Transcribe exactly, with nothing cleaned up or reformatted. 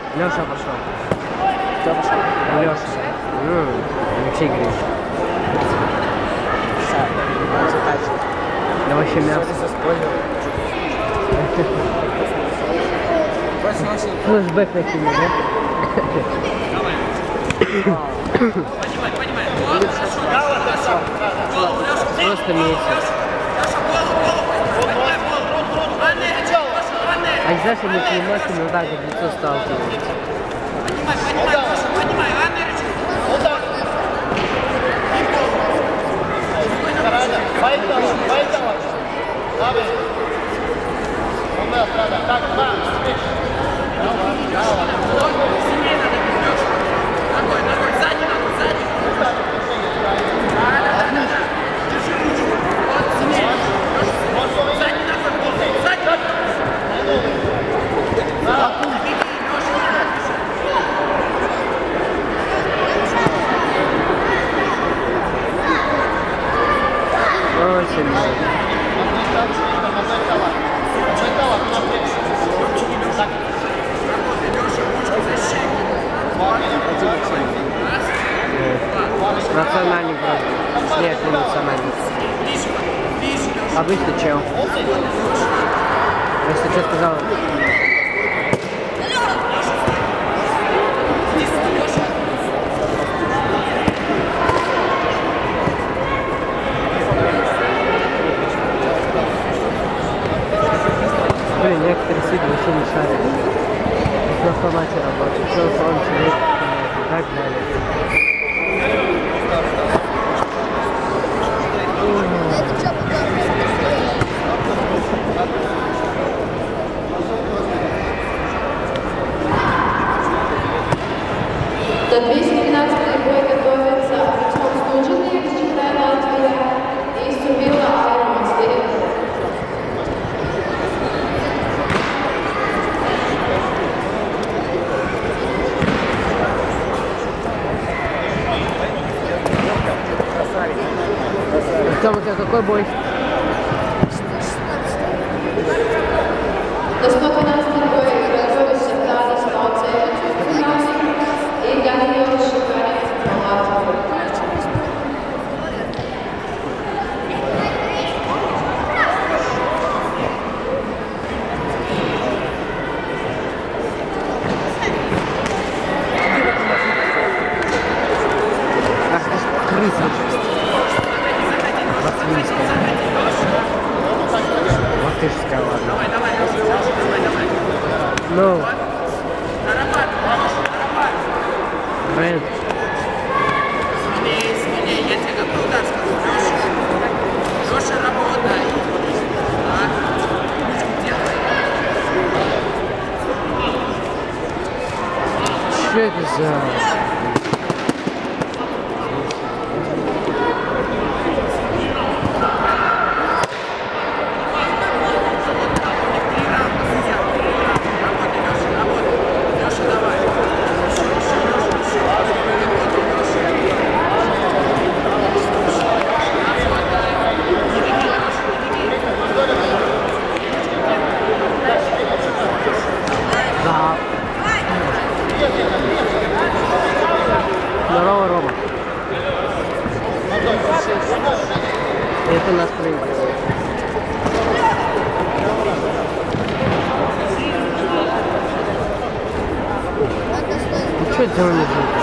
Леша пошел. Кто пошел? Леша. Ну, Алексей Григорьевич. Да вообще мясо. Флэшбэк накинул, да? Понимай, понимай. Просто месяц. А знаешь, они климатами вот так вот лицо сталкиваются. Понимай, понимай, Леша, понимай, Ногой, ногой, сзади, ногой, сзади. Да, да, да, да. Держи ручку. Вот, сильнее. Сзади ногой, сзади ногой. Беги, Леша, не надо бежать. Очень много. Национальный вроде. Нет, не национальный. Обычный чел. Если что сказал. Блин, некоторые сидят вообще не шарят. На автомате работают. Все, он сидит, и так далее. До двести двенадцатый бой готовится Артем Стуженный из Читай Латвия и Субила Айра Москве. Артем, у тебя какой бой? До сто двенадцатый бой готовится Танис Малцевич и Даниил Шикарев Латвия. Ах ты ж крыса. Латвийская. Латышская, ладно. Давай, давай, Леша, Леша, давай, давай. Ну. Тарабан, Леша, тарабан. Блин. Смелее, смелее, я тебе какой удар скажу, Леша. Леша, работай. Так, ручку делай. Что это за... Здорово, Рома. Это нас проигрывает. Ну что это за унижение?